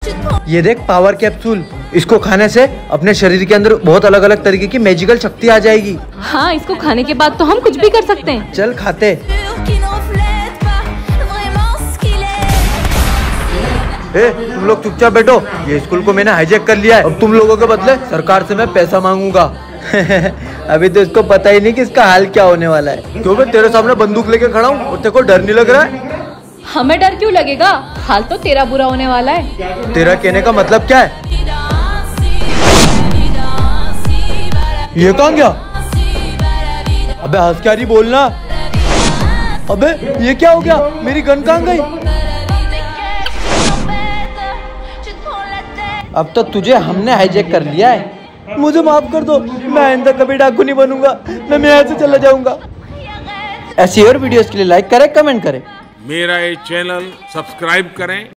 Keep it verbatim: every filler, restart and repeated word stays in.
ये देख power capsule, इसको खाने से अपने शरीर के अंदर बहुत अलग अलग तरीके की मैजिकल शक्ति आ जाएगी। हाँ, इसको खाने के बाद तो हम कुछ भी कर सकते हैं। चल खाते। ए, तुम लोग चुपचाप बैठो, ये स्कूल को मैंने हाईजैक कर लिया है। अब तुम लोगों के बदले सरकार से मैं पैसा मांगूंगा। अभी तो इसको पता ही नहीं कि इसका हाल क्या होने वाला है। क्यों मैं तेरे सामने बंदूक लेके खड़ा हूँ और तेरे को डर नहीं लग रहा है? हमें डर क्यों लगेगा, हाल तो तेरा बुरा होने वाला है। तेरा कहने का मतलब क्या है? ये कहाँ गया? अबे हंसकारी बोलना। अबे ये क्या हो गया, मेरी गन कहाँ गई? अब तो तुझे हमने हाईजैक कर लिया है, मुझे माफ कर दो। मैं आइंदा कभी डाकू नहीं बनूंगा, मैं यहाँ से चला जाऊंगा। ऐसी और वीडियोस के लिए लाइक करें, कमेंट करें, मेरा ये चैनल सब्सक्राइब करें।